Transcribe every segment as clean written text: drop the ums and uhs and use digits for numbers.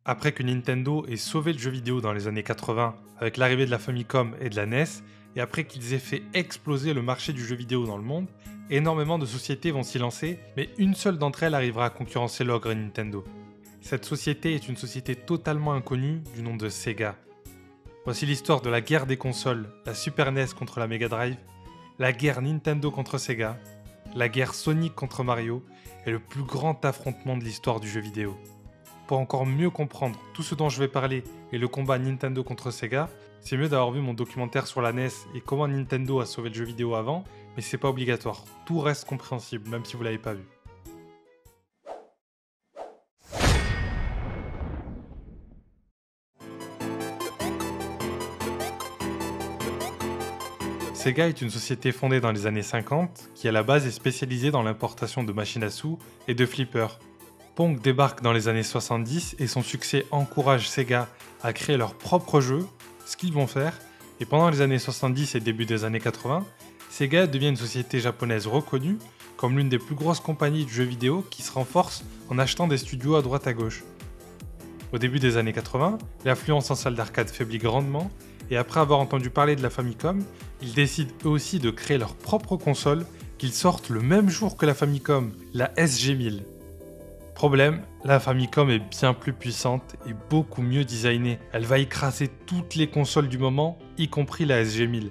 Après que Nintendo ait sauvé le jeu vidéo dans les années 80 avec l'arrivée de la Famicom et de la NES, et après qu'ils aient fait exploser le marché du jeu vidéo dans le monde, énormément de sociétés vont s'y lancer, mais une seule d'entre elles arrivera à concurrencer l'ogre Nintendo. Cette société est une société totalement inconnue du nom de Sega. Voici l'histoire de la guerre des consoles, la Super NES contre la Mega Drive, la guerre Nintendo contre Sega, la guerre Sonic contre Mario et le plus grand affrontement de l'histoire du jeu vidéo. Pour encore mieux comprendre tout ce dont je vais parler et le combat Nintendo contre Sega, c'est mieux d'avoir vu mon documentaire sur la NES et comment Nintendo a sauvé le jeu vidéo avant, mais c'est pas obligatoire, tout reste compréhensible même si vous l'avez pas vu. Sega est une société fondée dans les années 50 qui à la base est spécialisée dans l'importation de machines à sous et de flippers. Pong débarque dans les années 70 et son succès encourage Sega à créer leur propre jeu, ce qu'ils vont faire, et pendant les années 70 et début des années 80, Sega devient une société japonaise reconnue comme l'une des plus grosses compagnies de jeux vidéo qui se renforce en achetant des studios à droite à gauche. Au début des années 80, l'affluence en salle d'arcade faiblit grandement, et après avoir entendu parler de la Famicom, ils décident eux aussi de créer leur propre console qu'ils sortent le même jour que la Famicom, la SG-1000. Problème, la Famicom est bien plus puissante et beaucoup mieux designée. Elle va écraser toutes les consoles du moment, y compris la SG-1000.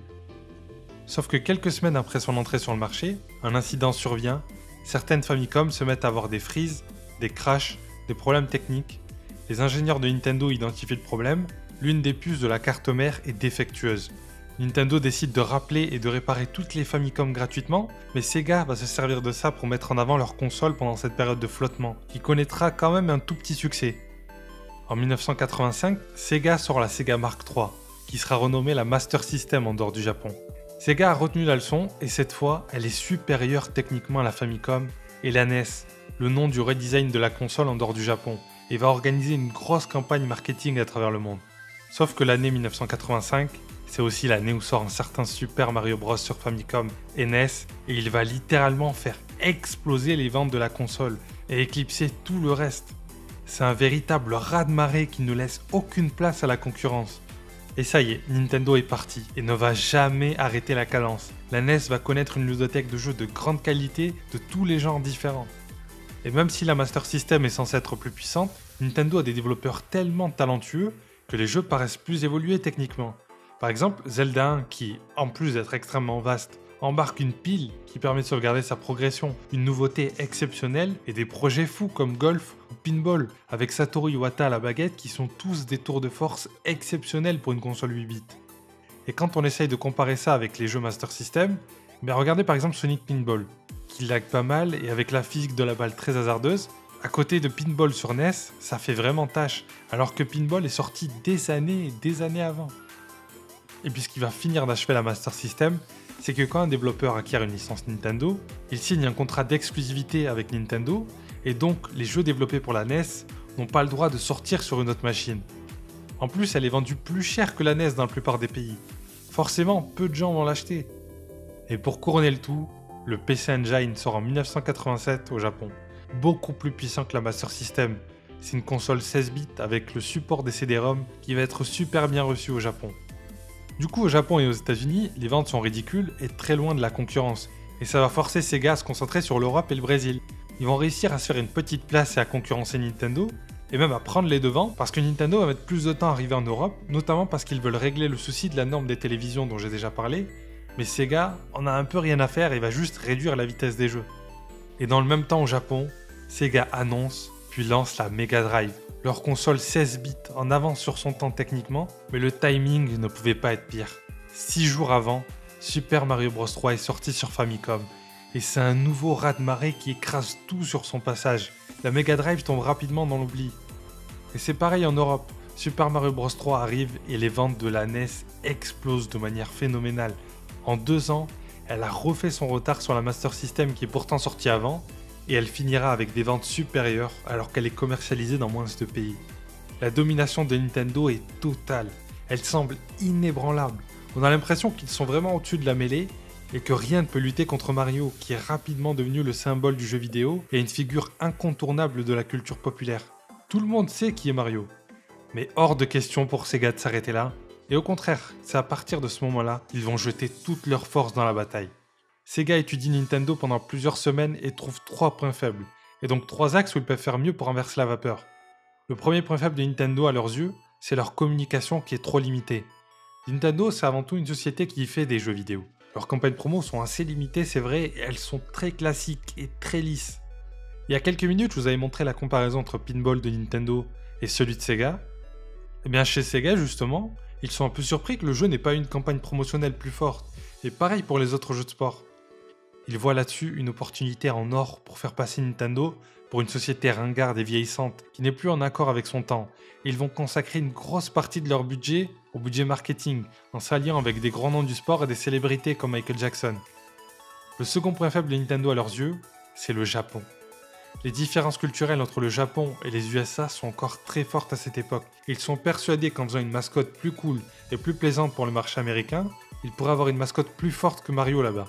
Sauf que quelques semaines après son entrée sur le marché, un incident survient, certaines Famicom se mettent à avoir des freezes, des crashs, des problèmes techniques. Les ingénieurs de Nintendo identifient le problème, l'une des puces de la carte mère est défectueuse. Nintendo décide de rappeler et de réparer toutes les Famicom gratuitement, mais Sega va se servir de ça pour mettre en avant leur console pendant cette période de flottement, qui connaîtra quand même un tout petit succès. En 1985, Sega sort la Sega Mark III, qui sera renommée la Master System en dehors du Japon. Sega a retenu la leçon, et cette fois, elle est supérieure techniquement à la Famicom et la NES, le nom du redesign de la console en dehors du Japon, et va organiser une grosse campagne marketing à travers le monde. Sauf que l'année 1985, c'est aussi l'année où sort un certain Super Mario Bros sur Famicom et NES, et il va littéralement faire exploser les ventes de la console et éclipser tout le reste. C'est un véritable raz-de-marée qui ne laisse aucune place à la concurrence. Et ça y est, Nintendo est parti et ne va jamais arrêter la cadence. La NES va connaître une ludothèque de jeux de grande qualité de tous les genres différents. Et même si la Master System est censée être plus puissante, Nintendo a des développeurs tellement talentueux que les jeux paraissent plus évolués techniquement. Par exemple, Zelda 1 qui, en plus d'être extrêmement vaste, embarque une pile qui permet de sauvegarder sa progression, une nouveauté exceptionnelle et des projets fous comme Golf ou Pinball avec Satoru Iwata à la baguette qui sont tous des tours de force exceptionnels pour une console 8 bits. Et quand on essaye de comparer ça avec les jeux Master System, regardez par exemple Sonic Pinball, qui lag pas mal et avec la physique de la balle très hasardeuse, à côté de Pinball sur NES, ça fait vraiment tâche, alors que Pinball est sorti des années et des années avant. Et puis ce qui va finir d'achever la Master System, c'est que quand un développeur acquiert une licence Nintendo, il signe un contrat d'exclusivité avec Nintendo, et donc les jeux développés pour la NES n'ont pas le droit de sortir sur une autre machine. En plus, elle est vendue plus cher que la NES dans la plupart des pays. Forcément, peu de gens vont l'acheter. Et pour couronner le tout, le PC Engine sort en 1987 au Japon. Beaucoup plus puissant que la Master System. C'est une console 16 bits avec le support des CD-ROM qui va être super bien reçu au Japon. Du coup, au Japon et aux États-Unis, les ventes sont ridicules et très loin de la concurrence. Et ça va forcer Sega à se concentrer sur l'Europe et le Brésil. Ils vont réussir à se faire une petite place et à concurrencer Nintendo, et même à prendre les devants, parce que Nintendo va mettre plus de temps à arriver en Europe, notamment parce qu'ils veulent régler le souci de la norme des télévisions dont j'ai déjà parlé, mais Sega en a un peu rien à faire et va juste réduire la vitesse des jeux. Et dans le même temps au Japon, Sega annonce, puis lance la Mega Drive. Leur console 16 bits en avance sur son temps techniquement, mais le timing ne pouvait pas être pire. 6 jours avant, Super Mario Bros 3 est sorti sur Famicom, et c'est un nouveau raz-de-marée qui écrase tout sur son passage. La Mega Drive tombe rapidement dans l'oubli. Et c'est pareil en Europe, Super Mario Bros 3 arrive et les ventes de la NES explosent de manière phénoménale. En 2 ans, elle a refait son retard sur la Master System qui est pourtant sortie avant, et elle finira avec des ventes supérieures alors qu'elle est commercialisée dans moins de pays. La domination de Nintendo est totale, elle semble inébranlable. On a l'impression qu'ils sont vraiment au-dessus de la mêlée et que rien ne peut lutter contre Mario, qui est rapidement devenu le symbole du jeu vidéo et une figure incontournable de la culture populaire. Tout le monde sait qui est Mario, Mais hors de question pour Sega de s'arrêter là, et au contraire, c'est à partir de ce moment-là qu'ils vont jeter toute leur force dans la bataille. Sega étudie Nintendo pendant plusieurs semaines et trouve 3 points faibles, et donc 3 axes où ils peuvent faire mieux pour renverser la vapeur. Le premier point faible de Nintendo à leurs yeux, c'est leur communication qui est trop limitée. Nintendo, c'est avant tout une société qui fait des jeux vidéo. Leurs campagnes promo sont assez limitées, c'est vrai, et elles sont très classiques et très lisses. Il y a quelques minutes, je vous avais montré la comparaison entre Pinball de Nintendo et celui de Sega. Et bien chez Sega, justement, ils sont un peu surpris que le jeu n'ait pas eu une campagne promotionnelle plus forte. Et pareil pour les autres jeux de sport. Ils voient là-dessus une opportunité en or pour faire passer Nintendo pour une société ringarde et vieillissante qui n'est plus en accord avec son temps. Et ils vont consacrer une grosse partie de leur budget au budget marketing, en s'alliant avec des grands noms du sport et des célébrités comme Michael Jackson. Le second point faible de Nintendo à leurs yeux, c'est le Japon. Les différences culturelles entre le Japon et les USA sont encore très fortes à cette époque. Ils sont persuadés qu'en faisant une mascotte plus cool et plus plaisante pour le marché américain, ils pourraient avoir une mascotte plus forte que Mario là-bas.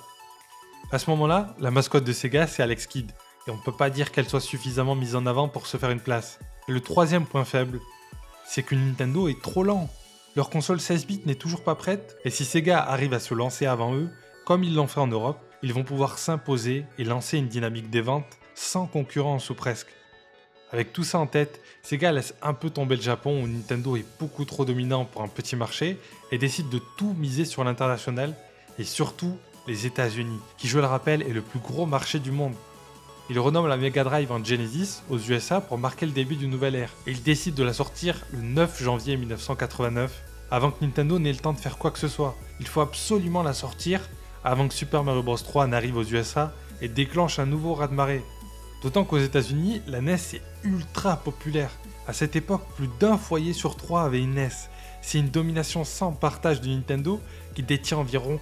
À ce moment-là, la mascotte de Sega, c'est Alex Kidd, et on ne peut pas dire qu'elle soit suffisamment mise en avant pour se faire une place. Et le troisième point faible, c'est que Nintendo est trop lent. Leur console 16 bits n'est toujours pas prête, et si Sega arrive à se lancer avant eux, comme ils l'ont fait en Europe, ils vont pouvoir s'imposer et lancer une dynamique des ventes sans concurrence ou presque. Avec tout ça en tête, Sega laisse un peu tomber le Japon où Nintendo est beaucoup trop dominant pour un petit marché et décide de tout miser sur l'international et surtout les États-Unis, qui je le rappelle est le plus gros marché du monde. Il renomme la Mega Drive en Genesis aux USA pour marquer le début d'une nouvelle ère et il décide de la sortir le 9 janvier 1989 avant que Nintendo n'ait le temps de faire quoi que ce soit. Il faut absolument la sortir avant que Super Mario Bros 3 n'arrive aux USA et déclenche un nouveau raz-de-marée. D'autant qu'aux États-Unis, la NES est ultra populaire. À cette époque, plus d'un foyer sur 3 avait une NES. C'est une domination sans partage de Nintendo qui détient environ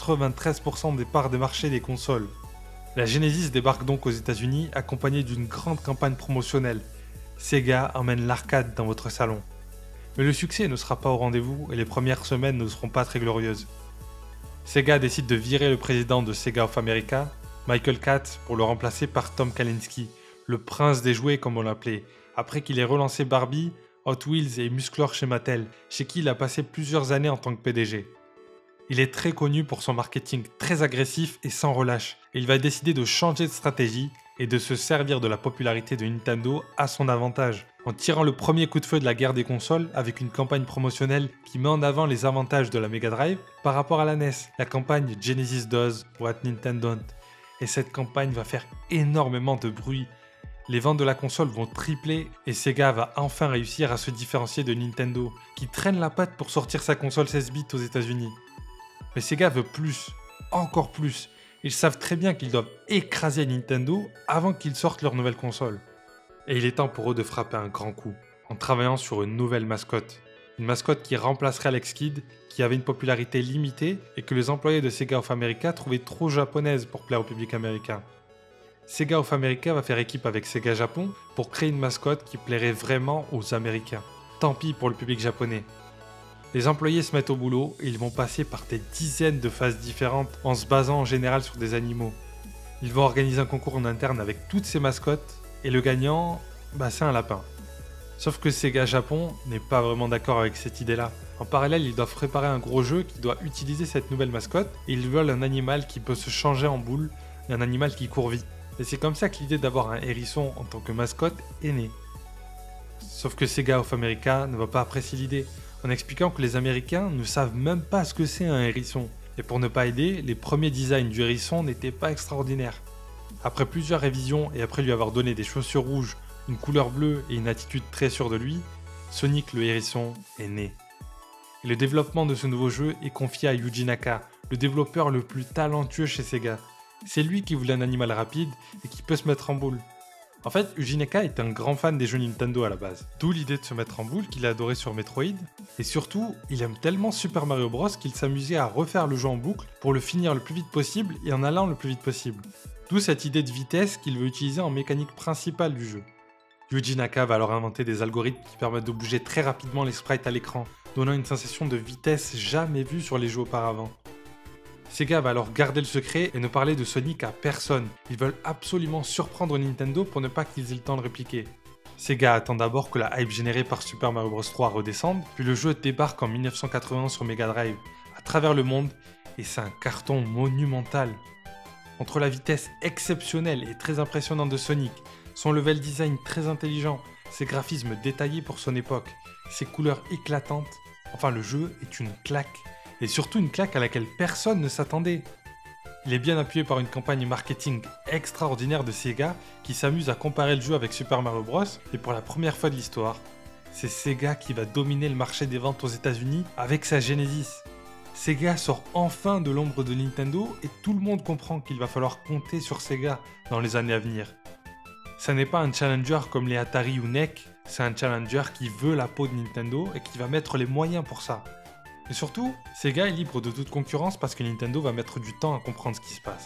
93% des parts de marché des consoles. La Genesis débarque donc aux États-Unis accompagnée d'une grande campagne promotionnelle. Sega emmène l'arcade dans votre salon. Mais le succès ne sera pas au rendez-vous et les premières semaines ne seront pas très glorieuses. Sega décide de virer le président de Sega of America, Michael Katz, pour le remplacer par Tom Kalinske, le prince des jouets comme on l'appelait, après qu'il ait relancé Barbie, Hot Wheels et Musclor chez Mattel, chez qui il a passé plusieurs années en tant que PDG. Il est très connu pour son marketing très agressif et sans relâche, et il va décider de changer de stratégie et de se servir de la popularité de Nintendo à son avantage, en tirant le premier coup de feu de la guerre des consoles avec une campagne promotionnelle qui met en avant les avantages de la Mega Drive par rapport à la NES, la campagne Genesis Does What Nintendo Don't. Et cette campagne va faire énormément de bruit. Les ventes de la console vont tripler et Sega va enfin réussir à se différencier de Nintendo, qui traîne la patte pour sortir sa console 16 bits aux États-Unis. Mais Sega veut plus, encore plus. Ils savent très bien qu'ils doivent écraser Nintendo avant qu'ils sortent leur nouvelle console. Et il est temps pour eux de frapper un grand coup, en travaillant sur une nouvelle mascotte. Une mascotte qui remplacerait Alex Kidd, qui avait une popularité limitée et que les employés de Sega of America trouvaient trop japonaise pour plaire au public américain. Sega of America va faire équipe avec Sega Japon pour créer une mascotte qui plairait vraiment aux Américains. Tant pis pour le public japonais. Les employés se mettent au boulot et ils vont passer par des dizaines de phases différentes en se basant en général sur des animaux. Ils vont organiser un concours en interne avec toutes ces mascottes et le gagnant, c'est un lapin. Sauf que Sega Japon n'est pas vraiment d'accord avec cette idée-là. En parallèle, ils doivent préparer un gros jeu qui doit utiliser cette nouvelle mascotte et ils veulent un animal qui peut se changer en boule et un animal qui court vite. Et c'est comme ça que l'idée d'avoir un hérisson en tant que mascotte est née. Sauf que Sega of America ne va pas apprécier l'idée, en expliquant que les Américains ne savent même pas ce que c'est un hérisson. Et pour ne pas aider, les premiers designs du hérisson n'étaient pas extraordinaires. Après plusieurs révisions et après lui avoir donné des chaussures rouges, une couleur bleue et une attitude très sûre de lui, Sonic le hérisson est né. Et le développement de ce nouveau jeu est confié à Yuji Naka, le développeur le plus talentueux chez Sega. C'est lui qui voulait un animal rapide et qui peut se mettre en boule. En fait, Yuji Naka est un grand fan des jeux Nintendo à la base, d'où l'idée de se mettre en boule qu'il a adoré sur Metroid, et surtout, il aime tellement Super Mario Bros qu'il s'amusait à refaire le jeu en boucle pour le finir le plus vite possible et en allant le plus vite possible. D'où cette idée de vitesse qu'il veut utiliser en mécanique principale du jeu. Yuji Naka va alors inventer des algorithmes qui permettent de bouger très rapidement les sprites à l'écran, donnant une sensation de vitesse jamais vue sur les jeux auparavant. Sega va alors garder le secret et ne parler de Sonic à personne. Ils veulent absolument surprendre Nintendo pour ne pas qu'ils aient le temps de répliquer. Sega attend d'abord que la hype générée par Super Mario Bros 3 redescende, puis le jeu débarque en 1981 sur Mega Drive à travers le monde et c'est un carton monumental. Entre la vitesse exceptionnelle et très impressionnante de Sonic, son level design très intelligent, ses graphismes détaillés pour son époque, ses couleurs éclatantes, enfin le jeu est une claque, et surtout une claque à laquelle personne ne s'attendait. Il est bien appuyé par une campagne marketing extraordinaire de Sega qui s'amuse à comparer le jeu avec Super Mario Bros. Et pour la première fois de l'histoire, c'est Sega qui va dominer le marché des ventes aux États-Unis avec sa Genesis. Sega sort enfin de l'ombre de Nintendo et tout le monde comprend qu'il va falloir compter sur Sega dans les années à venir. Ça n'est pas un challenger comme les Atari ou NEC, c'est un challenger qui veut la peau de Nintendo et qui va mettre les moyens pour ça. Et surtout, Sega est libre de toute concurrence parce que Nintendo va mettre du temps à comprendre ce qui se passe.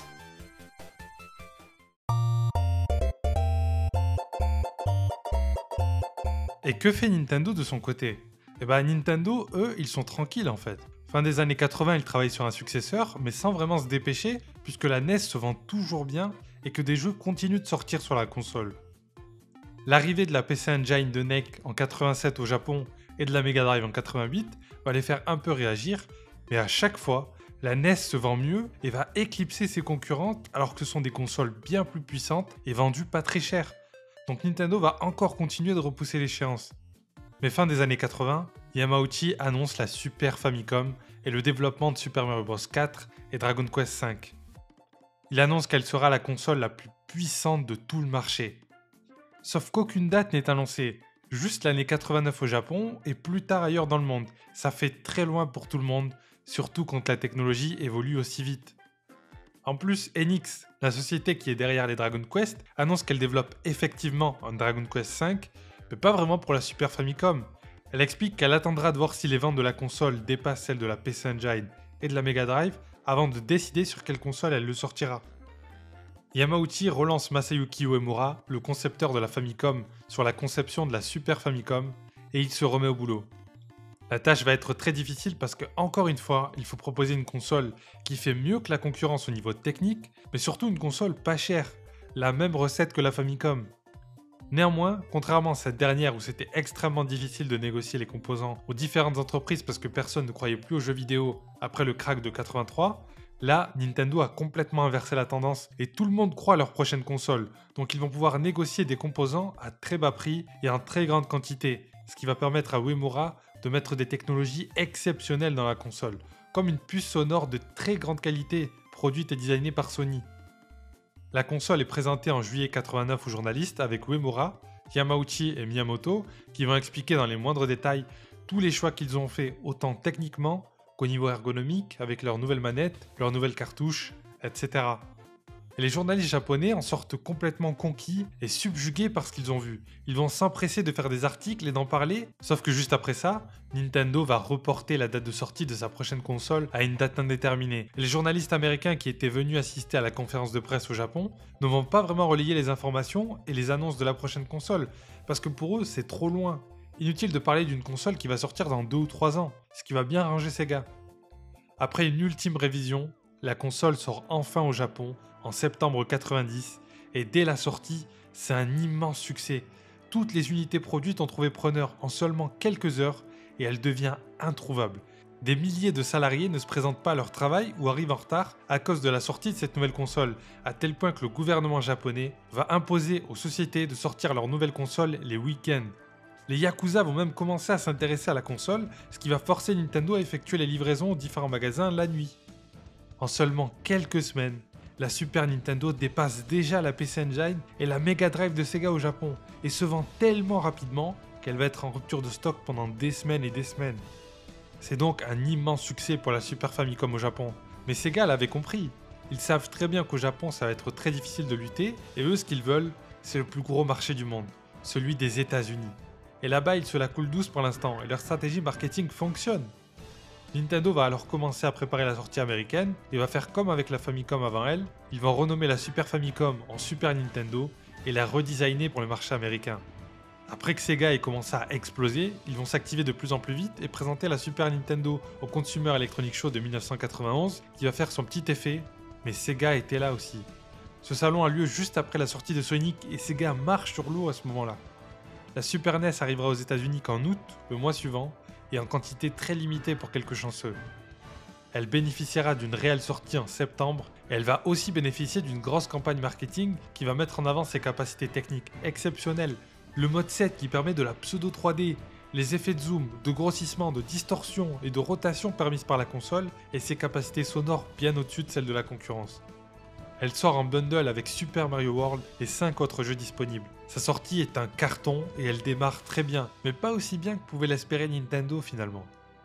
Et que fait Nintendo de son côté? Eh ben Nintendo, eux, ils sont tranquilles en fait. Fin des années 80, ils travaillent sur un successeur, mais sans vraiment se dépêcher, puisque la NES se vend toujours bien et que des jeux continuent de sortir sur la console. L'arrivée de la PC Engine de NEC en 87 au Japon et de la Mega Drive en 88 va les faire un peu réagir, mais à chaque fois, la NES se vend mieux et va éclipser ses concurrentes alors que ce sont des consoles bien plus puissantes et vendues pas très cher. Donc Nintendo va encore continuer de repousser l'échéance. Mais fin des années 80, Yamauchi annonce la Super Famicom et le développement de Super Mario Bros 4 et Dragon Quest V. Il annonce qu'elle sera la console la plus puissante de tout le marché. Sauf qu'aucune date n'est annoncée, juste l'année 89 au Japon et plus tard ailleurs dans le monde. Ça fait très loin pour tout le monde, surtout quand la technologie évolue aussi vite. En plus, Enix, la société qui est derrière les Dragon Quest, annonce qu'elle développe effectivement un Dragon Quest V, mais pas vraiment pour la Super Famicom. Elle explique qu'elle attendra de voir si les ventes de la console dépassent celles de la PC Engine et de la Mega Drive avant de décider sur quelle console elle le sortira. Yamauchi relance Masayuki Uemura, le concepteur de la Famicom, sur la conception de la Super Famicom et il se remet au boulot. La tâche va être très difficile parce que, encore une fois, il faut proposer une console qui fait mieux que la concurrence au niveau technique, mais surtout une console pas chère, la même recette que la Famicom. Néanmoins, contrairement à cette dernière où c'était extrêmement difficile de négocier les composants aux différentes entreprises parce que personne ne croyait plus aux jeux vidéo après le crack de 83, là, Nintendo a complètement inversé la tendance et tout le monde croit à leur prochaine console, donc ils vont pouvoir négocier des composants à très bas prix et en très grande quantité, ce qui va permettre à Uemura de mettre des technologies exceptionnelles dans la console, comme une puce sonore de très grande qualité produite et designée par Sony. La console est présentée en juillet 89 aux journalistes avec Uemura, Yamauchi et Miyamoto qui vont expliquer dans les moindres détails tous les choix qu'ils ont fait autant techniquement qu'au niveau ergonomique avec leurs nouvelles manettes, leurs nouvelles cartouches, etc. Et les journalistes japonais en sortent complètement conquis et subjugués par ce qu'ils ont vu. Ils vont s'empresser de faire des articles et d'en parler, sauf que juste après ça, Nintendo va reporter la date de sortie de sa prochaine console à une date indéterminée. Et les journalistes américains qui étaient venus assister à la conférence de presse au Japon ne vont pas vraiment relayer les informations et les annonces de la prochaine console, parce que pour eux c'est trop loin. Inutile de parler d'une console qui va sortir dans 2 ou 3 ans, ce qui va bien arranger Sega. Après une ultime révision, la console sort enfin au Japon en septembre 90 et dès la sortie, c'est un immense succès. Toutes les unités produites ont trouvé preneur en seulement quelques heures et elle devient introuvable. Des milliers de salariés ne se présentent pas à leur travail ou arrivent en retard à cause de la sortie de cette nouvelle console, à tel point que le gouvernement japonais va imposer aux sociétés de sortir leur nouvelle console les week-ends. Les Yakuza vont même commencer à s'intéresser à la console, ce qui va forcer Nintendo à effectuer les livraisons aux différents magasins la nuit. En seulement quelques semaines, la Super Nintendo dépasse déjà la PC Engine et la Mega Drive de Sega au Japon, et se vend tellement rapidement qu'elle va être en rupture de stock pendant des semaines et des semaines. C'est donc un immense succès pour la Super Famicom au Japon, mais Sega l'avait compris. Ils savent très bien qu'au Japon ça va être très difficile de lutter, et eux ce qu'ils veulent, c'est le plus gros marché du monde, celui des États-Unis. Et là-bas ils se la coulent douce pour l'instant, et leur stratégie marketing fonctionne. Nintendo va alors commencer à préparer la sortie américaine et va faire comme avec la Famicom avant elle, ils vont renommer la Super Famicom en Super Nintendo et la redesigner pour le marché américain. Après que Sega ait commencé à exploser, ils vont s'activer de plus en plus vite et présenter la Super Nintendo au Consumer Electronics Show de 1991 qui va faire son petit effet, mais Sega était là aussi. Ce salon a lieu juste après la sortie de Sonic et Sega marche sur l'eau à ce moment-là. La Super NES arrivera aux États-Unis qu'en août, le mois suivant, et en quantité très limitée pour quelques chanceux. Elle bénéficiera d'une réelle sortie en septembre, et elle va aussi bénéficier d'une grosse campagne marketing qui va mettre en avant ses capacités techniques exceptionnelles, le mode 7 qui permet de la pseudo 3D, les effets de zoom, de grossissement, de distorsion et de rotation permises par la console, et ses capacités sonores bien au-dessus de celles de la concurrence. Elle sort en bundle avec Super Mario World et 5 autres jeux disponibles. Sa sortie est un carton et elle démarre très bien, mais pas aussi bien que pouvait l'espérer Nintendo finalement.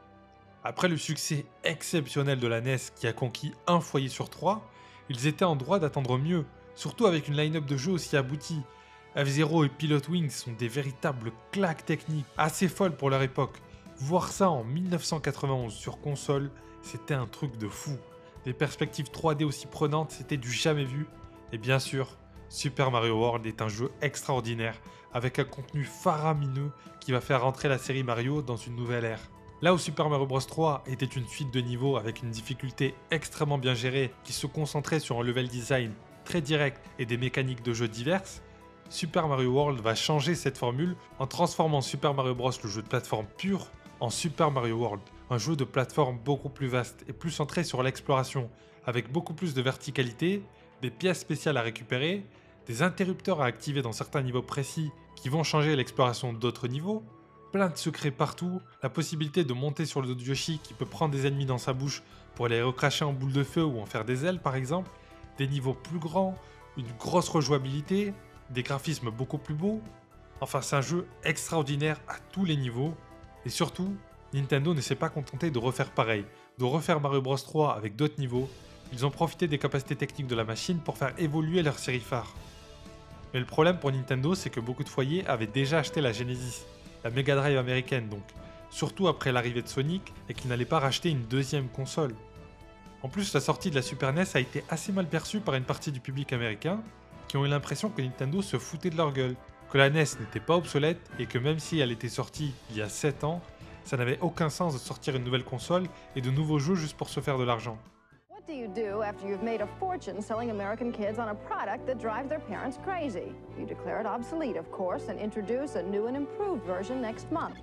Après le succès exceptionnel de la NES qui a conquis un foyer sur 3, ils étaient en droit d'attendre mieux, surtout avec une line-up de jeux aussi aboutie. F-Zero et Pilot Wings sont des véritables claques techniques assez folles pour leur époque. Voir ça en 1991 sur console, c'était un truc de fou. Des perspectives 3D aussi prenantes, c'était du jamais vu. Et bien sûr, Super Mario World est un jeu extraordinaire, avec un contenu faramineux qui va faire rentrer la série Mario dans une nouvelle ère. Là où Super Mario Bros 3 était une suite de niveaux avec une difficulté extrêmement bien gérée qui se concentrait sur un level design très direct et des mécaniques de jeu diverses, Super Mario World va changer cette formule en transformant Super Mario Bros, le jeu de plateforme pur, en Super Mario World, un jeu de plateforme beaucoup plus vaste et plus centré sur l'exploration, avec beaucoup plus de verticalité, des pièces spéciales à récupérer, des interrupteurs à activer dans certains niveaux précis qui vont changer l'exploration d'autres niveaux, plein de secrets partout, la possibilité de monter sur le dos de Yoshi qui peut prendre des ennemis dans sa bouche pour les recracher en boule de feu ou en faire des ailes par exemple, des niveaux plus grands, une grosse rejouabilité, des graphismes beaucoup plus beaux. Enfin, c'est un jeu extraordinaire à tous les niveaux. Et surtout, Nintendo ne s'est pas contenté de refaire pareil, de refaire Mario Bros 3 avec d'autres niveaux. Ils ont profité des capacités techniques de la machine pour faire évoluer leur série phare. Mais le problème pour Nintendo, c'est que beaucoup de foyers avaient déjà acheté la Genesis, la Mega Drive américaine donc, surtout après l'arrivée de Sonic, et qu'ils n'allaient pas racheter une deuxième console. En plus, la sortie de la Super NES a été assez mal perçue par une partie du public américain, qui ont eu l'impression que Nintendo se foutait de leur gueule, que la NES n'était pas obsolète et que même si elle était sortie il y a 7 ans, ça n'avait aucun sens de sortir une nouvelle console et de nouveaux jeux juste pour se faire de l'argent. What do you do after you've made a fortune selling American kids on a product that drives their parents crazy? You declare it obsolete, of course, and introduce a new and improved version next month.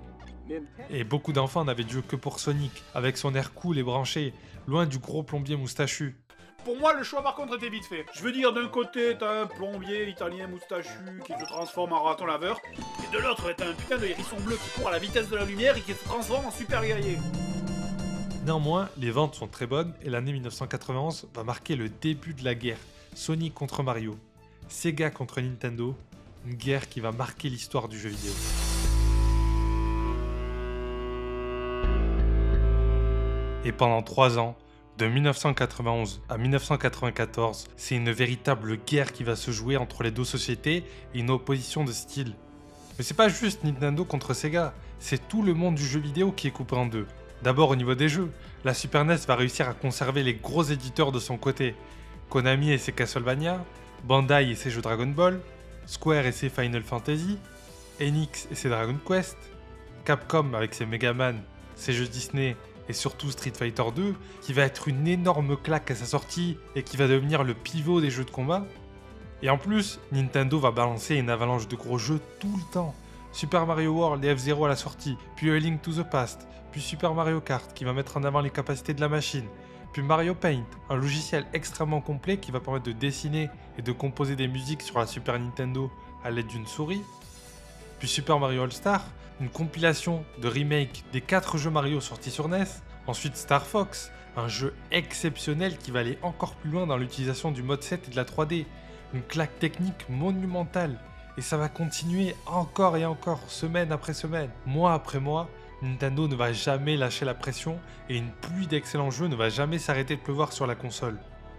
Et beaucoup d'enfants n'avaient de jeu que pour Sonic, avec son air cool et branché, loin du gros plombier moustachu. Pour moi, le choix par contre était vite fait. Je veux dire, d'un côté, t'as un plombier italien moustachu qui se transforme en raton laveur, et de l'autre, t'as un putain de hérisson bleu qui court à la vitesse de la lumière et qui se transforme en super guerrier. Néanmoins, les ventes sont très bonnes et l'année 1991 va marquer le début de la guerre. Sonic contre Mario, Sega contre Nintendo, une guerre qui va marquer l'histoire du jeu vidéo. Et pendant 3 ans, de 1991 à 1994, c'est une véritable guerre qui va se jouer entre les deux sociétés et une opposition de style. Mais c'est pas juste Nintendo contre Sega, c'est tout le monde du jeu vidéo qui est coupé en deux. D'abord au niveau des jeux, la Super NES va réussir à conserver les gros éditeurs de son côté. Konami et ses Castlevania, Bandai et ses jeux Dragon Ball, Square et ses Final Fantasy, Enix et ses Dragon Quest, Capcom avec ses Mega Man, ses jeux Disney et surtout Street Fighter 2, qui va être une énorme claque à sa sortie et qui va devenir le pivot des jeux de combat. Et en plus, Nintendo va balancer une avalanche de gros jeux tout le temps. Super Mario World et F-Zero à la sortie, puis A Link to the Past, puis Super Mario Kart qui va mettre en avant les capacités de la machine, puis Mario Paint, un logiciel extrêmement complet qui va permettre de dessiner et de composer des musiques sur la Super Nintendo à l'aide d'une souris, puis Super Mario All-Star, une compilation de remakes des 4 jeux Mario sortis sur NES, ensuite Star Fox, un jeu exceptionnel qui va aller encore plus loin dans l'utilisation du mode 7 et de la 3D, une claque technique monumentale, et ça va continuer encore et encore, semaine après semaine, mois après mois. Nintendo ne va jamais lâcher la pression et une pluie d'excellents jeux ne va jamais s'arrêter de pleuvoir sur la console.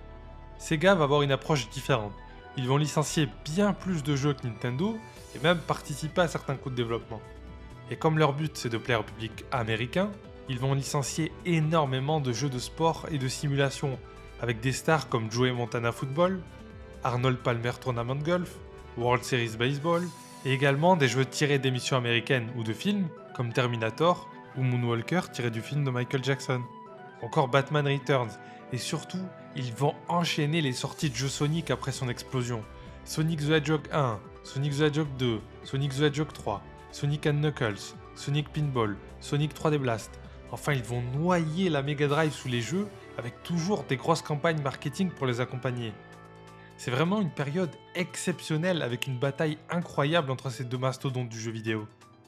Sega va avoir une approche différente. Ils vont licencier bien plus de jeux que Nintendo et même participer à certains coûts de développement. Et comme leur but c'est de plaire au public américain, ils vont licencier énormément de jeux de sport et de simulation avec des stars comme Joey Montana Football, Arnold Palmer Tournament Golf, World Series Baseball, et également des jeux tirés d'émissions américaines ou de films, comme Terminator ou Moonwalker tiré du film de Michael Jackson. Encore Batman Returns, et surtout, ils vont enchaîner les sorties de jeux Sonic après son explosion. Sonic the Hedgehog 1, Sonic the Hedgehog 2, Sonic the Hedgehog 3, Sonic & Knuckles, Sonic Pinball, Sonic 3D Blast. Enfin, ils vont noyer la Mega Drive sous les jeux avec toujours des grosses campagnes marketing pour les accompagner. C'est vraiment une période exceptionnelle avec une bataille incroyable entre ces deux mastodontes du jeu vidéo.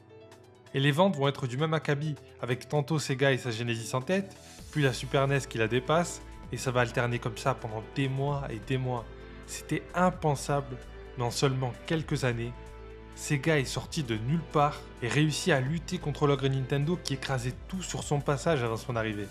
Et les ventes vont être du même acabit, avec tantôt Sega et sa Genesis en tête, puis la Super NES qui la dépasse, et ça va alterner comme ça pendant des mois et des mois. C'était impensable, mais en seulement quelques années, Sega est sorti de nulle part et réussit à lutter contre l'ogre Nintendo qui écrasait tout sur son passage avant son arrivée.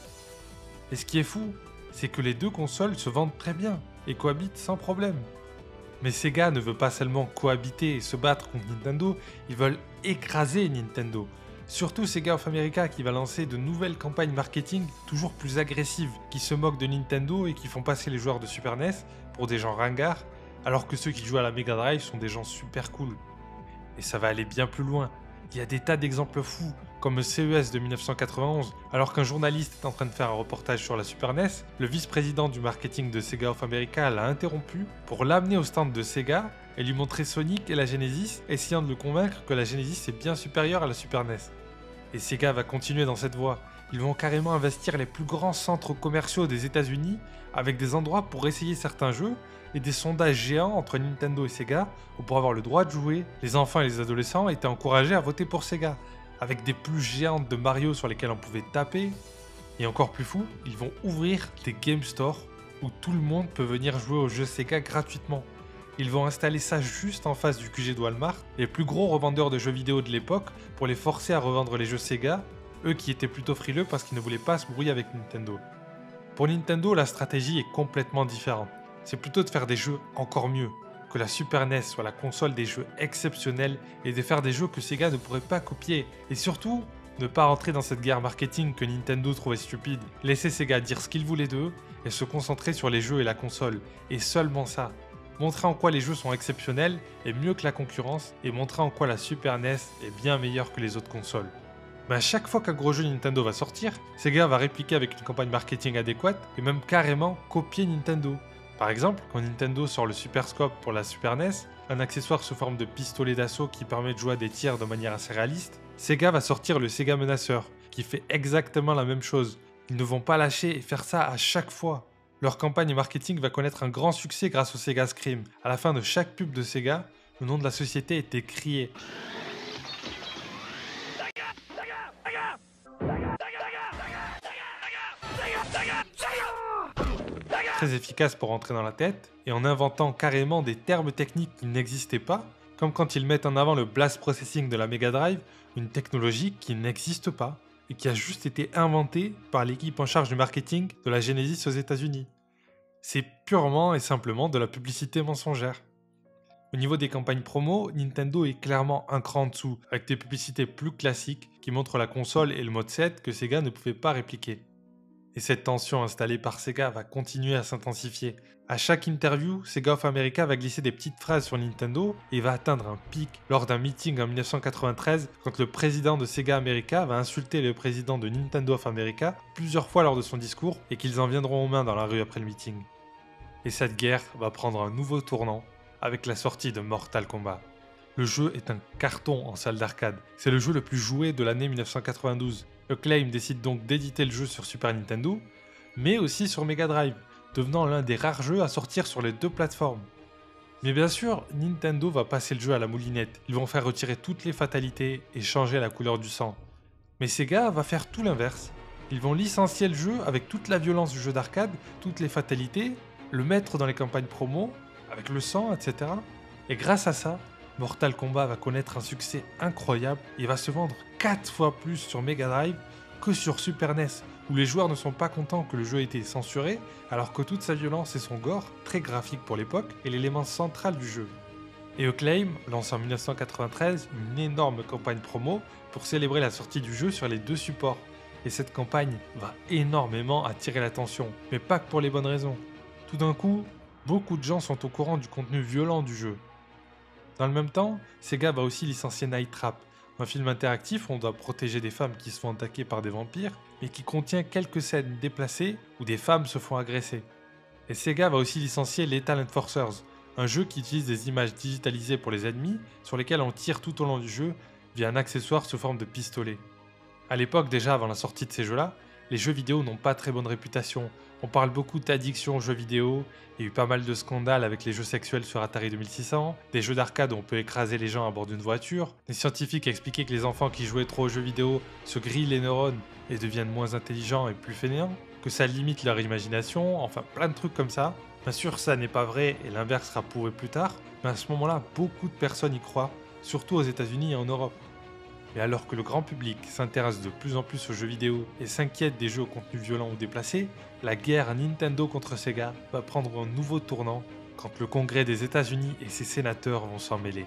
Et ce qui est fou, c'est que les deux consoles se vendent très bien et cohabitent sans problème. Mais Sega ne veut pas seulement cohabiter et se battre contre Nintendo, ils veulent écraser Nintendo. Surtout Sega of America qui va lancer de nouvelles campagnes marketing toujours plus agressives, qui se moquent de Nintendo et qui font passer les joueurs de Super NES pour des gens ringards, alors que ceux qui jouent à la Mega Drive sont des gens super cool. Et ça va aller bien plus loin. Il y a des tas d'exemples fous, comme CES de 1991, alors qu'un journaliste est en train de faire un reportage sur la Super NES, le vice-président du marketing de Sega of America l'a interrompu pour l'amener au stand de Sega et lui montrer Sonic et la Genesis, essayant de le convaincre que la Genesis est bien supérieure à la Super NES. Et Sega va continuer dans cette voie. Ils vont carrément investir les plus grands centres commerciaux des États-Unis avec des endroits pour essayer certains jeux et des sondages géants entre Nintendo et Sega où pour avoir le droit de jouer, les enfants et les adolescents étaient encouragés à voter pour Sega, avec des plus géantes de Mario sur lesquelles on pouvait taper. Et encore plus fou, ils vont ouvrir des Game Store où tout le monde peut venir jouer aux jeux Sega gratuitement. Ils vont installer ça juste en face du QG de Walmart, les plus gros revendeurs de jeux vidéo de l'époque, pour les forcer à revendre les jeux Sega, eux qui étaient plutôt frileux parce qu'ils ne voulaient pas se brouiller avec Nintendo. Pour Nintendo, la stratégie est complètement différente. C'est plutôt de faire des jeux encore mieux, que la Super NES soit la console des jeux exceptionnels et de faire des jeux que Sega ne pourrait pas copier. Et surtout, ne pas rentrer dans cette guerre marketing que Nintendo trouvait stupide, laisser Sega dire ce qu'il voulait d'eux et se concentrer sur les jeux et la console, et seulement ça. Montrer en quoi les jeux sont exceptionnels et mieux que la concurrence, et montrer en quoi la Super NES est bien meilleure que les autres consoles. Mais à chaque fois qu'un gros jeu Nintendo va sortir, Sega va répliquer avec une campagne marketing adéquate et même carrément copier Nintendo. Par exemple, quand Nintendo sort le Super Scope pour la Super NES, un accessoire sous forme de pistolet d'assaut qui permet de jouer à des tirs de manière assez réaliste, Sega va sortir le Sega Menaceur, qui fait exactement la même chose. Ils ne vont pas lâcher et faire ça à chaque fois. Leur campagne marketing va connaître un grand succès grâce au Sega Scream. À la fin de chaque pub de Sega, le nom de la société était crié. Très efficace pour entrer dans la tête, et en inventant carrément des termes techniques qui n'existaient pas, comme quand ils mettent en avant le Blast Processing de la Mega Drive, une technologie qui n'existe pas, et qui a juste été inventée par l'équipe en charge du marketing de la Genesis aux États-Unis. C'est purement et simplement de la publicité mensongère. Au niveau des campagnes promo, Nintendo est clairement un cran en dessous, avec des publicités plus classiques qui montrent la console et le mode 7 que Sega ne pouvait pas répliquer. Et cette tension installée par Sega va continuer à s'intensifier. À chaque interview, Sega of America va glisser des petites phrases sur Nintendo et va atteindre un pic lors d'un meeting en 1993 quand le président de Sega America va insulter le président de Nintendo of America plusieurs fois lors de son discours et qu'ils en viendront aux mains dans la rue après le meeting. Et cette guerre va prendre un nouveau tournant avec la sortie de Mortal Kombat. Le jeu est un carton en salle d'arcade. C'est le jeu le plus joué de l'année 1992. Acclaim décide donc d'éditer le jeu sur Super Nintendo, mais aussi sur Mega Drive, devenant l'un des rares jeux à sortir sur les deux plateformes. Mais bien sûr, Nintendo va passer le jeu à la moulinette. Ils vont faire retirer toutes les fatalités et changer la couleur du sang. Mais Sega va faire tout l'inverse. Ils vont licencier le jeu avec toute la violence du jeu d'arcade, toutes les fatalités, le mettre dans les campagnes promo, avec le sang, etc. Et grâce à ça, Mortal Kombat va connaître un succès incroyable et va se vendre 4 fois plus sur Mega Drive que sur Super NES, où les joueurs ne sont pas contents que le jeu ait été censuré, alors que toute sa violence et son gore, très graphique pour l'époque, est l'élément central du jeu. Et Acclaim lance en 1993 une énorme campagne promo pour célébrer la sortie du jeu sur les deux supports. Et cette campagne va énormément attirer l'attention, mais pas que pour les bonnes raisons. Tout d'un coup, beaucoup de gens sont au courant du contenu violent du jeu. Dans le même temps, Sega va aussi licencier Night Trap, un film interactif où on doit protéger des femmes qui se font attaquer par des vampires, mais qui contient quelques scènes déplacées où des femmes se font agresser. Et Sega va aussi licencier Lethal Enforcers, un jeu qui utilise des images digitalisées pour les ennemis, sur lesquelles on tire tout au long du jeu, via un accessoire sous forme de pistolet. A l'époque, déjà avant la sortie de ces jeux-là, les jeux vidéo n'ont pas très bonne réputation. On parle beaucoup d'addiction aux jeux vidéo, il y a eu pas mal de scandales avec les jeux sexuels sur Atari 2600, des jeux d'arcade où on peut écraser les gens à bord d'une voiture, des scientifiques expliquaient que les enfants qui jouaient trop aux jeux vidéo se grillent les neurones et deviennent moins intelligents et plus fainéants, que ça limite leur imagination, enfin plein de trucs comme ça. Bien sûr, ça n'est pas vrai et l'inverse sera prouvé plus tard, mais à ce moment-là, beaucoup de personnes y croient, surtout aux États-Unis et en Europe. Et alors que le grand public s'intéresse de plus en plus aux jeux vidéo et s'inquiète des jeux au contenu violent ou déplacé, la guerre Nintendo contre Sega va prendre un nouveau tournant quand le Congrès des États-Unis et ses sénateurs vont s'en mêler.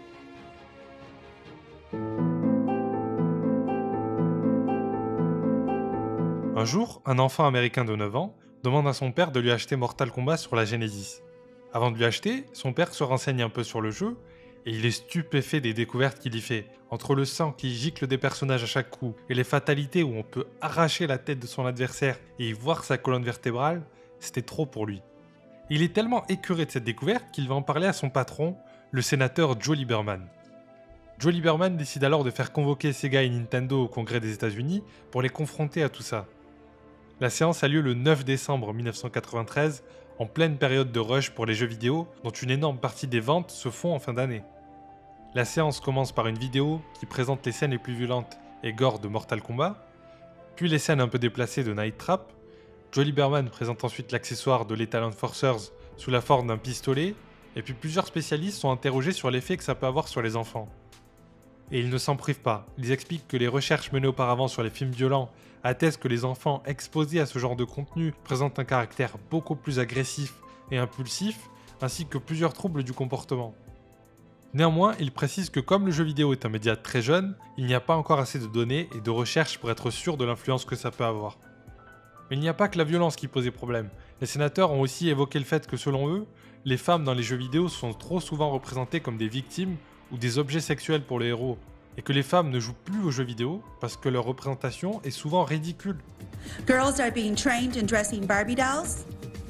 Un jour, un enfant américain de 9 ans demande à son père de lui acheter Mortal Kombat sur la Genesis. Avant de lui acheter, son père se renseigne un peu sur le jeu et il est stupéfait des découvertes qu'il y fait. Entre le sang qui gicle des personnages à chaque coup et les fatalités où on peut arracher la tête de son adversaire et y voir sa colonne vertébrale, c'était trop pour lui. Il est tellement écœuré de cette découverte qu'il va en parler à son patron, le sénateur Joe Lieberman. Joe Lieberman décide alors de faire convoquer Sega et Nintendo au Congrès des États-Unis pour les confronter à tout ça. La séance a lieu le 9 décembre 1993, en pleine période de rush pour les jeux vidéo, dont une énorme partie des ventes se font en fin d'année. La séance commence par une vidéo qui présente les scènes les plus violentes et gore de Mortal Kombat, puis les scènes un peu déplacées de Night Trap. Joe Lieberman présente ensuite l'accessoire de Lethal Enforcers sous la forme d'un pistolet, et puis plusieurs spécialistes sont interrogés sur l'effet que ça peut avoir sur les enfants. Et ils ne s'en privent pas, ils expliquent que les recherches menées auparavant sur les films violents attestent que les enfants exposés à ce genre de contenu présentent un caractère beaucoup plus agressif et impulsif, ainsi que plusieurs troubles du comportement. Néanmoins, il précise que comme le jeu vidéo est un média très jeune, il n'y a pas encore assez de données et de recherches pour être sûr de l'influence que ça peut avoir. Mais il n'y a pas que la violence qui posait problème. Les sénateurs ont aussi évoqué le fait que selon eux, les femmes dans les jeux vidéo sont trop souvent représentées comme des victimes ou des objets sexuels pour les héros, et que les femmes ne jouent plus aux jeux vidéo parce que leur représentation est souvent ridicule. Girls are being trained in dressing Barbie dolls,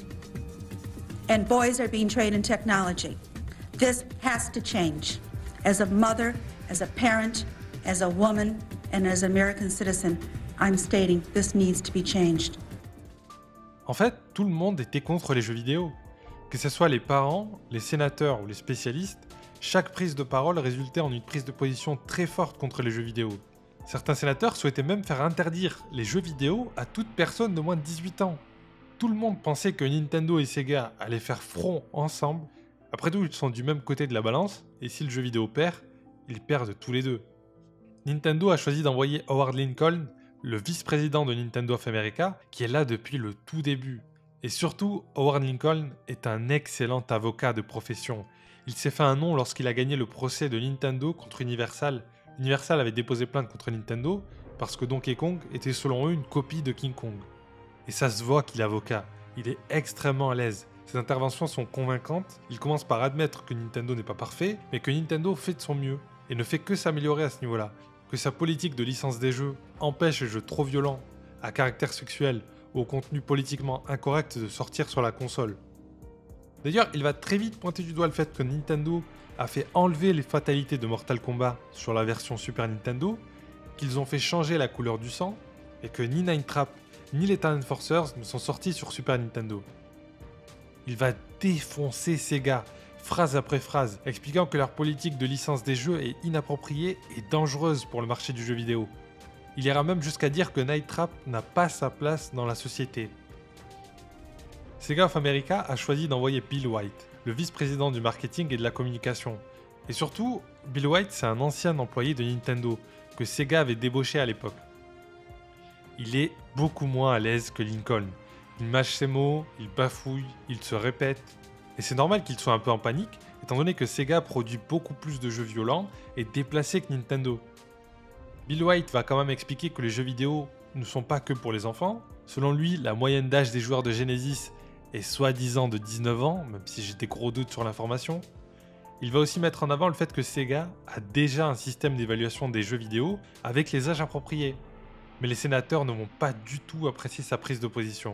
and boys are being trained in technology. This has to change. As a mother, as a parent, as a woman, and as an American citizen, I'm stating this needs to be changed. En fait, tout le monde était contre les jeux vidéo. Que ce soit les parents, les sénateurs ou les spécialistes, chaque prise de parole résultait en une prise de position très forte contre les jeux vidéo. Certains sénateurs souhaitaient même faire interdire les jeux vidéo à toute personne de moins de 18 ans. Tout le monde pensait que Nintendo et Sega allaient faire front ensemble. Après tout, ils sont du même côté de la balance, et si le jeu vidéo perd, ils perdent tous les deux. Nintendo a choisi d'envoyer Howard Lincoln, le vice-président de Nintendo of America, qui est là depuis le tout début. Et surtout, Howard Lincoln est un excellent avocat de profession. Il s'est fait un nom lorsqu'il a gagné le procès de Nintendo contre Universal. Universal avait déposé plainte contre Nintendo parce que Donkey Kong était selon eux une copie de King Kong. Et ça se voit qu'il est avocat, il est extrêmement à l'aise. Ses interventions sont convaincantes, il commence par admettre que Nintendo n'est pas parfait, mais que Nintendo fait de son mieux, et ne fait que s'améliorer à ce niveau-là. Que sa politique de licence des jeux empêche les jeux trop violents, à caractère sexuel ou au contenu politiquement incorrect de sortir sur la console. D'ailleurs, il va très vite pointer du doigt le fait que Nintendo a fait enlever les fatalités de Mortal Kombat sur la version Super Nintendo, qu'ils ont fait changer la couleur du sang, et que ni Night Trap ni Lethal Enforcers ne sont sortis sur Super Nintendo. Il va défoncer Sega, phrase après phrase, expliquant que leur politique de licence des jeux est inappropriée et dangereuse pour le marché du jeu vidéo. Il ira même jusqu'à dire que Night Trap n'a pas sa place dans la société. Sega of America a choisi d'envoyer Bill White, le vice-président du marketing et de la communication. Et surtout, Bill White, c'est un ancien employé de Nintendo, que Sega avait débauché à l'époque. Il est beaucoup moins à l'aise que Lincoln. Il mâche ses mots, il bafouille, il se répète. Et c'est normal qu'il soit un peu en panique, étant donné que Sega produit beaucoup plus de jeux violents et déplacés que Nintendo. Bill White va quand même expliquer que les jeux vidéo ne sont pas que pour les enfants. Selon lui, la moyenne d'âge des joueurs de Genesis est soi-disant de 19 ans, même si j'ai des gros doutes sur l'information. Il va aussi mettre en avant le fait que Sega a déjà un système d'évaluation des jeux vidéo avec les âges appropriés. Mais les sénateurs ne vont pas du tout apprécier sa prise de position.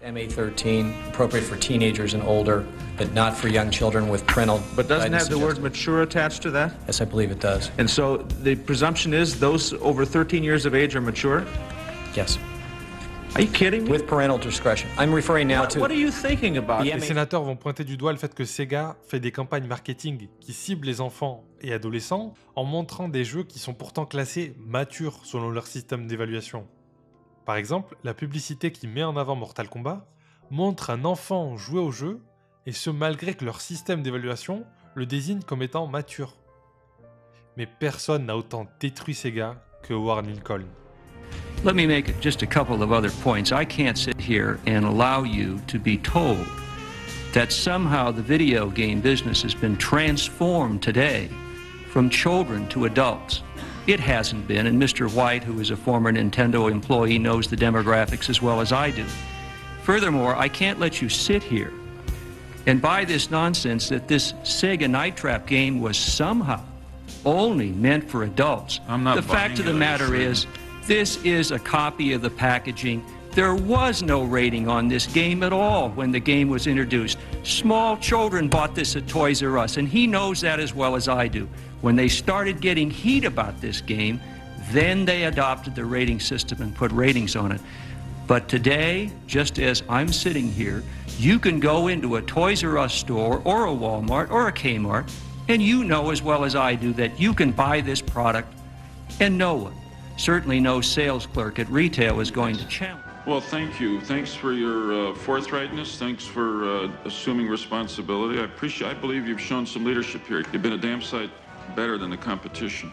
MA13, appropriate for teenagers and older, but not for young children with parental But doesn't guidance have the word suggested. mature attached to that? Yes, I believe it does. And so the presumption is those over 13 years of age are mature? Yes. Are you kidding me? With parental discretion. I'm referring now to... What are you thinking about? Yeah. Les sénateurs vont pointer du doigt le fait que Sega fait des campagnes marketing qui ciblent les enfants et adolescents en montrant des jeux qui sont pourtant classés matures selon leur système d'évaluation. Par exemple, la publicité qui met en avant Mortal Kombat montre un enfant jouer au jeu, et ce malgré que leur système d'évaluation le désigne comme étant mature. Mais personne n'a autant détruit Sega que Howard Lincoln. Let me make just a couple of other points. I can't sit here and allow you to be told that somehow the video game business has been transformed today from children to adults. It hasn't been, and Mr. White, who is a former Nintendo employee, knows the demographics as well as I do. Furthermore, I can't let you sit here and buy this nonsense that this Sega Night Trap game was somehow only meant for adults. I'm not The fact of the matter is, this is a copy of the packaging. There was no rating on this game at all when the game was introduced. Small children bought this at Toys R Us, and he knows that as well as I do. When they started getting heat about this game, then they adopted the rating system and put ratings on it. But today, just as I'm sitting here, you can go into a Toys R Us store or a Walmart or a Kmart, and you know as well as I do that you can buy this product, and no one, certainly no sales clerk at retail, is going to challenge. Well, thank you. Thanks for your forthrightness. Thanks for assuming responsibility. I believe you've shown some leadership here. You've been a damn sight better than the competition.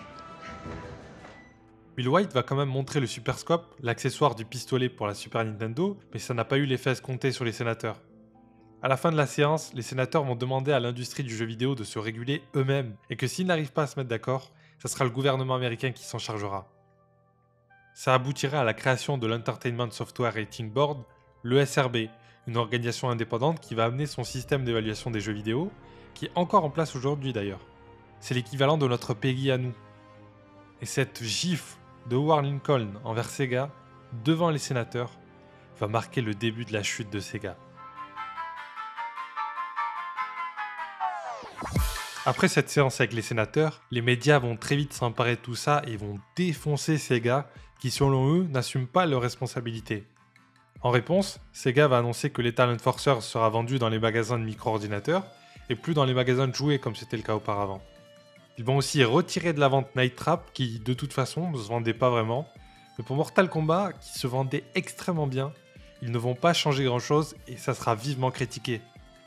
Bill White va quand même montrer le Super Scope, l'accessoire du pistolet pour la Super Nintendo, mais ça n'a pas eu l'effet escompté sur les sénateurs. À la fin de la séance, les sénateurs vont demander à l'industrie du jeu vidéo de se réguler eux-mêmes, et que s'ils n'arrivent pas à se mettre d'accord, ça sera le gouvernement américain qui s'en chargera. Ça aboutirait à la création de l'Entertainment Software Rating Board, l'ESRB, une organisation indépendante qui va amener son système d'évaluation des jeux vidéo, qui est encore en place aujourd'hui d'ailleurs. C'est l'équivalent de notre PEGI à nous. Et cette gifle de Howard Lincoln envers Sega, devant les sénateurs, va marquer le début de la chute de Sega. Après cette séance avec les sénateurs, les médias vont très vite s'emparer de tout ça et vont défoncer Sega, qui selon eux n'assument pas leurs responsabilités. En réponse, Sega va annoncer que les Talent Forcers sera vendu dans les magasins de micro-ordinateurs et plus dans les magasins de jouets comme c'était le cas auparavant. Ils vont aussi retirer de la vente Night Trap qui de toute façon ne se vendait pas vraiment, mais pour Mortal Kombat qui se vendait extrêmement bien, ils ne vont pas changer grand chose et ça sera vivement critiqué.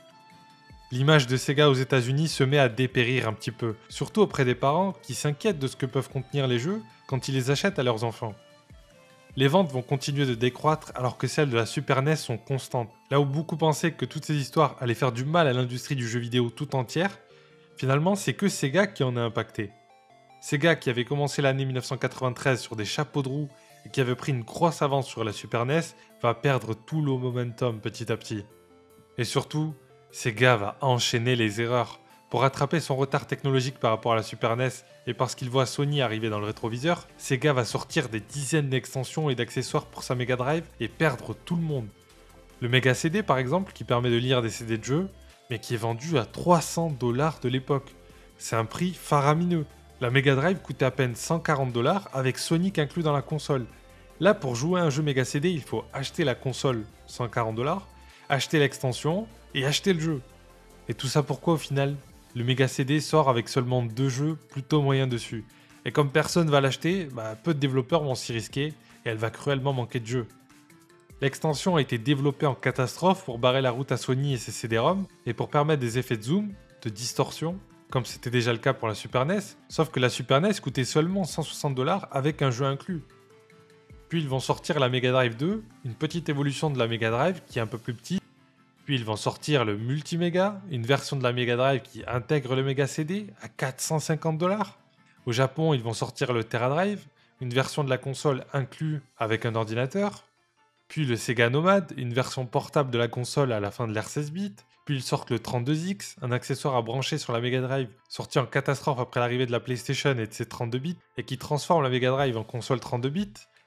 L'image de Sega aux États-Unis se met à dépérir un petit peu, surtout auprès des parents qui s'inquiètent de ce que peuvent contenir les jeux quand ils les achètent à leurs enfants. Les ventes vont continuer de décroître alors que celles de la Super NES sont constantes. Là où beaucoup pensaient que toutes ces histoires allaient faire du mal à l'industrie du jeu vidéo tout entière, finalement c'est que Sega qui en a impacté. Sega qui avait commencé l'année 1993 sur des chapeaux de roue et qui avait pris une grosse avance sur la Super NES, va perdre tout le momentum petit à petit. Et surtout, Sega va enchaîner les erreurs. Pour rattraper son retard technologique par rapport à la Super NES et parce qu'il voit Sony arriver dans le rétroviseur, Sega va sortir des dizaines d'extensions et d'accessoires pour sa Mega Drive et perdre tout le monde. Le Mega CD par exemple, qui permet de lire des CD de jeux, mais qui est vendu à 300$ de l'époque. C'est un prix faramineux. La Mega Drive coûtait à peine 140$ avec Sonic inclus dans la console. Là, pour jouer à un jeu Mega CD, il faut acheter la console 140$, acheter l'extension et acheter le jeu. Et tout ça pourquoi au final ? Le Mega CD sort avec seulement 2 jeux plutôt moyens dessus. Et comme personne va l'acheter, peu de développeurs vont s'y risquer et elle va cruellement manquer de jeux. L'extension a été développée en catastrophe pour barrer la route à Sony et ses CD-ROM et pour permettre des effets de zoom, de distorsion, comme c'était déjà le cas pour la Super NES, sauf que la Super NES coûtait seulement 160$ avec un jeu inclus. Puis ils vont sortir la Mega Drive 2, une petite évolution de la Mega Drive qui est un peu plus petite. Puis ils vont sortir le Multimega, une version de la Mega Drive qui intègre le Mega CD à 450$. Au Japon, ils vont sortir le Tera Drive, une version de la console inclue avec un ordinateur. Puis le Sega Nomad, une version portable de la console à la fin de l'ère 16 bits. Puis ils sortent le 32X, un accessoire à brancher sur la Mega Drive, sorti en catastrophe après l'arrivée de la PlayStation et de ses 32 bits, et qui transforme la Mega Drive en console 32 bits.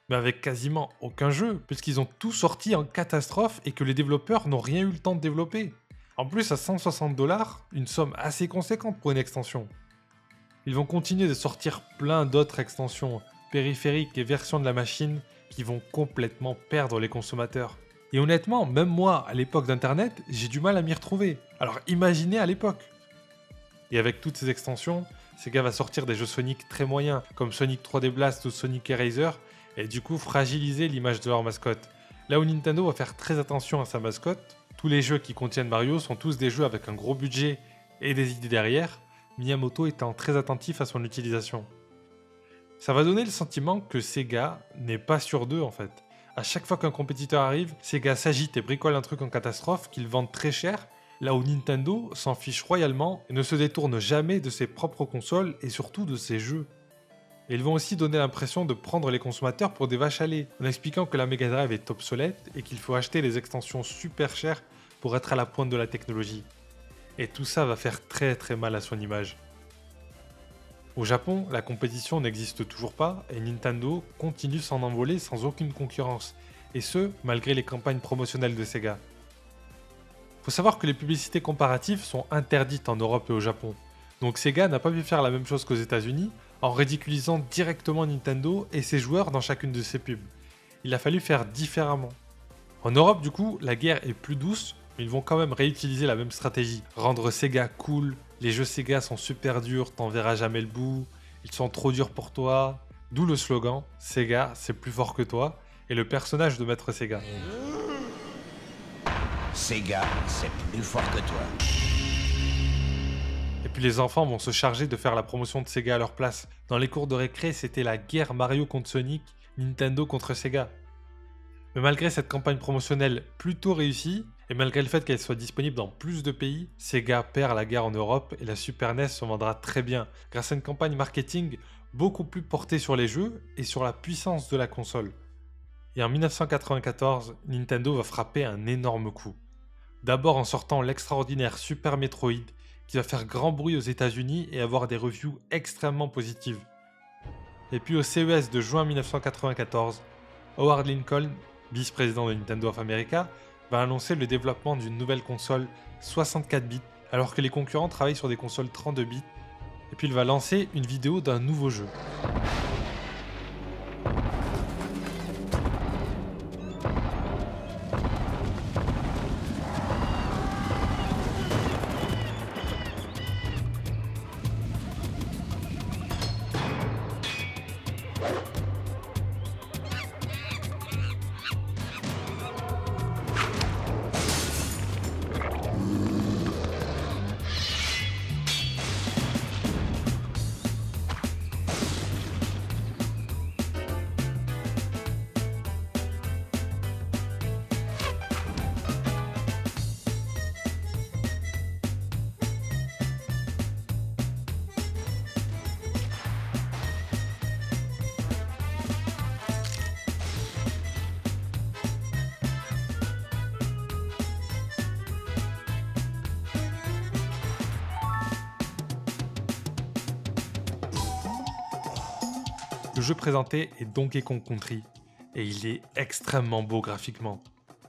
mais avec quasiment aucun jeu, puisqu'ils ont tout sorti en catastrophe et que les développeurs n'ont rien eu le temps de développer. En plus, à 160 $, une somme assez conséquente pour une extension. Ils vont continuer de sortir plein d'autres extensions, périphériques et versions de la machine qui vont complètement perdre les consommateurs. Et honnêtement, même moi, à l'époque d'Internet, j'ai du mal à m'y retrouver. Alors imaginez à l'époque. Et avec toutes ces extensions, Sega va sortir des jeux Sonic très moyens, comme Sonic 3D Blast ou Sonic Eraser, et du coup fragiliser l'image de leur mascotte. Là où Nintendo va faire très attention à sa mascotte, tous les jeux qui contiennent Mario sont tous des jeux avec un gros budget et des idées derrière, Miyamoto étant très attentif à son utilisation. Ça va donner le sentiment que Sega n'est pas sûr d'eux en fait. À chaque fois qu'un compétiteur arrive, Sega s'agite et bricole un truc en catastrophe qu'ils vendent très cher, là où Nintendo s'en fiche royalement et ne se détourne jamais de ses propres consoles et surtout de ses jeux. Et ils vont aussi donner l'impression de prendre les consommateurs pour des vaches à lait, en expliquant que la Mega Drive est obsolète et qu'il faut acheter les extensions super chères pour être à la pointe de la technologie. Et tout ça va faire très très mal à son image. Au Japon, la compétition n'existe toujours pas et Nintendo continue s'en envoler sans aucune concurrence, et ce, malgré les campagnes promotionnelles de Sega. Faut savoir que les publicités comparatives sont interdites en Europe et au Japon, donc Sega n'a pas pu faire la même chose qu'aux États-Unis en ridiculisant directement Nintendo et ses joueurs dans chacune de ses pubs. Il a fallu faire différemment. En Europe, du coup, la guerre est plus douce, mais ils vont quand même réutiliser la même stratégie, rendre Sega cool. Les jeux Sega sont super durs, t'en verras jamais le bout, ils sont trop durs pour toi. D'où le slogan « Sega, c'est plus fort que toi » et le personnage de Maître Sega. Sega, c'est plus fort que toi. Et puis les enfants vont se charger de faire la promotion de Sega à leur place. Dans les cours de récré, c'était la guerre Mario contre Sonic, Nintendo contre Sega. Mais malgré cette campagne promotionnelle plutôt réussie, et malgré le fait qu'elle soit disponible dans plus de pays, Sega perd la guerre en Europe et la Super NES se vendra très bien, grâce à une campagne marketing beaucoup plus portée sur les jeux et sur la puissance de la console. Et en 1994, Nintendo va frapper un énorme coup. D'abord en sortant l'extraordinaire Super Metroid, qui va faire grand bruit aux États-Unis et avoir des reviews extrêmement positives. Et puis au CES de juin 1994, Howard Lincoln, vice-président de Nintendo of America, va annoncer le développement d'une nouvelle console 64 bits, alors que les concurrents travaillent sur des consoles 32 bits, et puis il va lancer une vidéo d'un nouveau jeu. Le jeu présenté est Donkey Kong Country, et il est extrêmement beau graphiquement.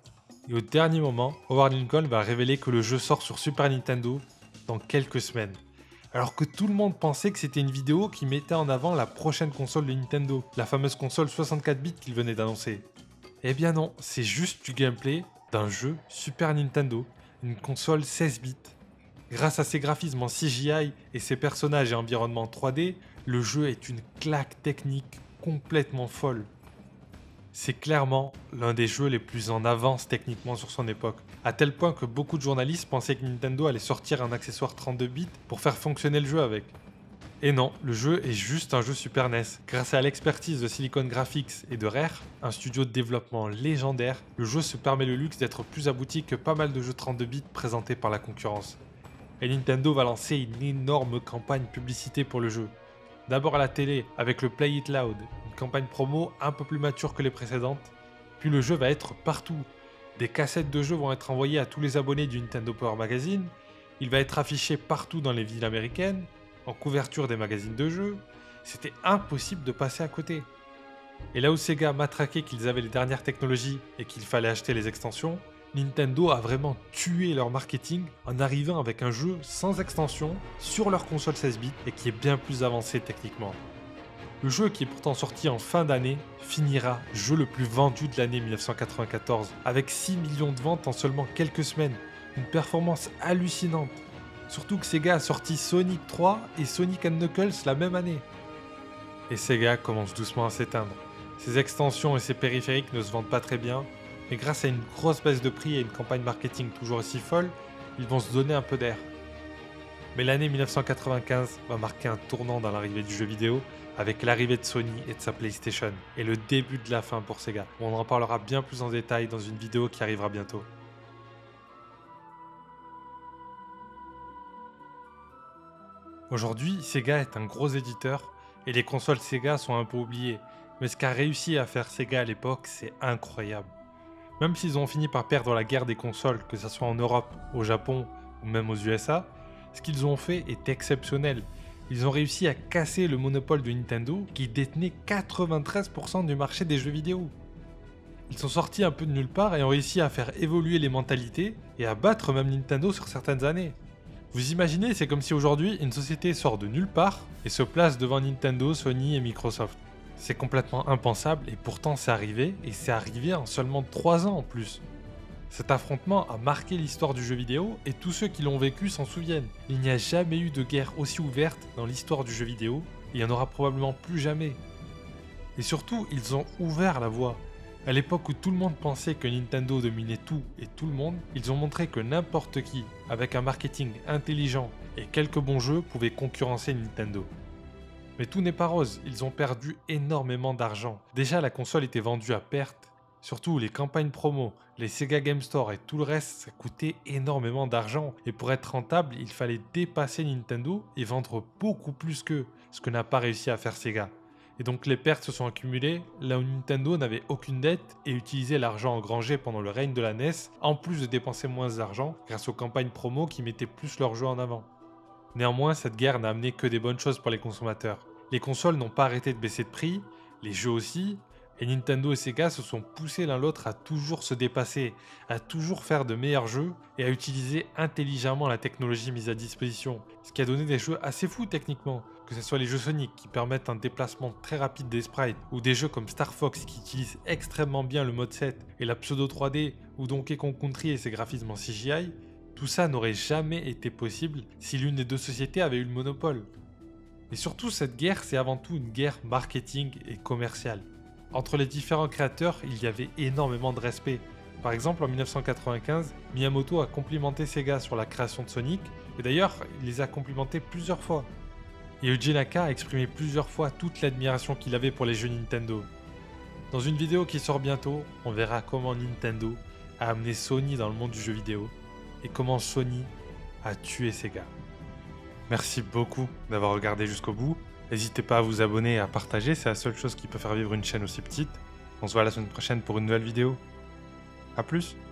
Et au dernier moment, Howard Lincoln va révéler que le jeu sort sur Super Nintendo dans quelques semaines. Alors que tout le monde pensait que c'était une vidéo qui mettait en avant la prochaine console de Nintendo, la fameuse console 64 bits qu'il venait d'annoncer. Eh bien non, c'est juste du gameplay d'un jeu Super Nintendo, une console 16 bits. Grâce à ses graphismes en CGI et ses personnages et environnements 3D, le jeu est une claque technique complètement folle. C'est clairement l'un des jeux les plus en avance techniquement sur son époque, à tel point que beaucoup de journalistes pensaient que Nintendo allait sortir un accessoire 32 bits pour faire fonctionner le jeu avec. Et non, le jeu est juste un jeu Super NES. Grâce à l'expertise de Silicon Graphics et de Rare, un studio de développement légendaire, le jeu se permet le luxe d'être plus abouti que pas mal de jeux 32 bits présentés par la concurrence. Et Nintendo va lancer une énorme campagne publicité pour le jeu. D'abord à la télé avec le Play It Loud, une campagne promo un peu plus mature que les précédentes, puis le jeu va être partout. Des cassettes de jeux vont être envoyées à tous les abonnés du Nintendo Power Magazine, il va être affiché partout dans les villes américaines, en couverture des magazines de jeux, c'était impossible de passer à côté. Et là où Sega matraquait qu'ils avaient les dernières technologies et qu'il fallait acheter les extensions, Nintendo a vraiment tué leur marketing en arrivant avec un jeu sans extension sur leur console 16 bits et qui est bien plus avancé techniquement. Le jeu, qui est pourtant sorti en fin d'année, finira jeu le plus vendu de l'année 1994 avec 6 millions de ventes en seulement quelques semaines, une performance hallucinante. Surtout que Sega a sorti Sonic 3 et Sonic & Knuckles la même année. Et Sega commence doucement à s'éteindre. Ses extensions et ses périphériques ne se vendent pas très bien, mais grâce à une grosse baisse de prix et une campagne marketing toujours aussi folle, ils vont se donner un peu d'air. Mais l'année 1995 va marquer un tournant dans l'arrivée du jeu vidéo, avec l'arrivée de Sony et de sa PlayStation, et le début de la fin pour Sega. On en parlera bien plus en détail dans une vidéo qui arrivera bientôt. Aujourd'hui, Sega est un gros éditeur, et les consoles Sega sont un peu oubliées, mais ce qu'a réussi à faire Sega à l'époque, c'est incroyable. Même s'ils ont fini par perdre la guerre des consoles, que ce soit en Europe, au Japon ou même aux USA, ce qu'ils ont fait est exceptionnel. Ils ont réussi à casser le monopole de Nintendo qui détenait 93% du marché des jeux vidéo. Ils sont sortis un peu de nulle part et ont réussi à faire évoluer les mentalités et à battre même Nintendo sur certaines années. Vous imaginez, c'est comme si aujourd'hui une société sort de nulle part et se place devant Nintendo, Sony et Microsoft. C'est complètement impensable et pourtant c'est arrivé, et c'est arrivé en seulement 3 ans en plus. Cet affrontement a marqué l'histoire du jeu vidéo et tous ceux qui l'ont vécu s'en souviennent. Il n'y a jamais eu de guerre aussi ouverte dans l'histoire du jeu vidéo et il n'y en aura probablement plus jamais. Et surtout, ils ont ouvert la voie. À l'époque où tout le monde pensait que Nintendo dominait tout et tout le monde, ils ont montré que n'importe qui, avec un marketing intelligent et quelques bons jeux, pouvait concurrencer Nintendo. Mais tout n'est pas rose, ils ont perdu énormément d'argent. Déjà, la console était vendue à perte. Surtout, les campagnes promo, les Sega Game Store et tout le reste, ça coûtait énormément d'argent. Et pour être rentable, il fallait dépasser Nintendo et vendre beaucoup plus qu'eux, ce que n'a pas réussi à faire Sega. Et donc les pertes se sont accumulées là où Nintendo n'avait aucune dette et utilisait l'argent engrangé pendant le règne de la NES, en plus de dépenser moins d'argent grâce aux campagnes promo qui mettaient plus leurs jeux en avant. Néanmoins, cette guerre n'a amené que des bonnes choses pour les consommateurs. Les consoles n'ont pas arrêté de baisser de prix, les jeux aussi, et Nintendo et Sega se sont poussés l'un l'autre à toujours se dépasser, à toujours faire de meilleurs jeux et à utiliser intelligemment la technologie mise à disposition, ce qui a donné des jeux assez fous techniquement, que ce soit les jeux Sonic qui permettent un déplacement très rapide des sprites, ou des jeux comme Star Fox qui utilisent extrêmement bien le mode 7 et la pseudo 3D, ou Donkey Kong Country et ses graphismes en CGI. Tout ça n'aurait jamais été possible si l'une des deux sociétés avait eu le monopole. Et surtout, cette guerre, c'est avant tout une guerre marketing et commerciale. Entre les différents créateurs, il y avait énormément de respect. Par exemple, en 1995, Miyamoto a complimenté Sega sur la création de Sonic, et d'ailleurs, il les a complimentés plusieurs fois. Et Yuji Naka a exprimé plusieurs fois toute l'admiration qu'il avait pour les jeux Nintendo. Dans une vidéo qui sort bientôt, on verra comment Nintendo a amené Sony dans le monde du jeu vidéo, et comment Sony a tué Sega. Merci beaucoup d'avoir regardé jusqu'au bout. N'hésitez pas à vous abonner et à partager, c'est la seule chose qui peut faire vivre une chaîne aussi petite. On se voit la semaine prochaine pour une nouvelle vidéo. A plus!